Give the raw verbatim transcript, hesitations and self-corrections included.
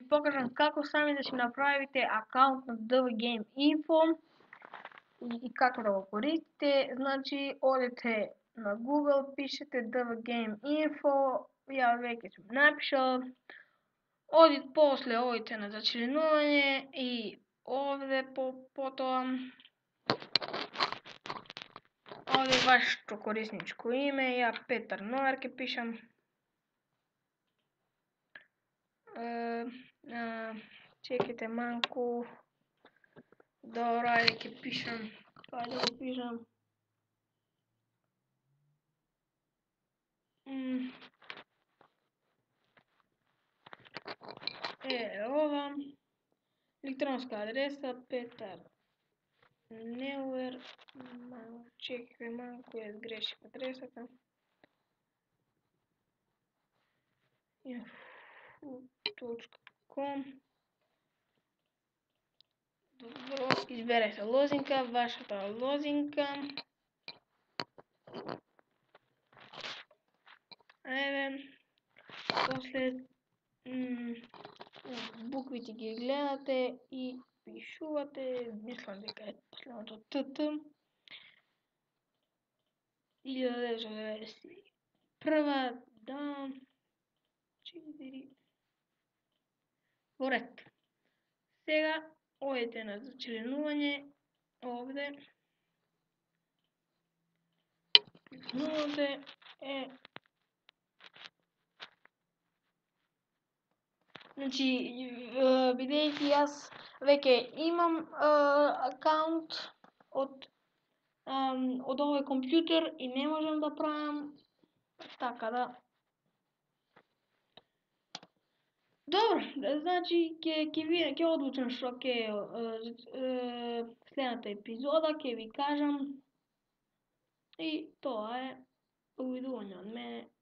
ви покажам како сами да си направите акаунт на ди ви Game Info и, и како да го користите. Значи, одете на Google, пишете ди ви Game Info, ја веќе сум напишал. Оди, после одите на зачленување и овде по, потоа овде вашето корисничко име, ја Петар Ноар ќе пишам. Чекайте малку. Добро, ајде ќе пишам. Ајде да го пишам. Е, ова. Електронска адреса Петар Неуер. Чекай малку, ја сгрешив адресата. Yahoo.com. Добро, изберете лозинка, вашата лозинка. Еве, после буквите ги гледате и пишувате, мислам дека е последното ТТ. илјада деветстотини деветдесет и прва, да, четири, во ред. Сега, одите на зачленување, овде. Кликнувате, е, значи, бидејќи јас веќе имам акаунт од од овој компјутер и не можам да правам, така да. Добро, значи ќе ќе видам, ќе одлучам што ќе следната епизода, ќе ви кажам и тоа е. Увидување од мене.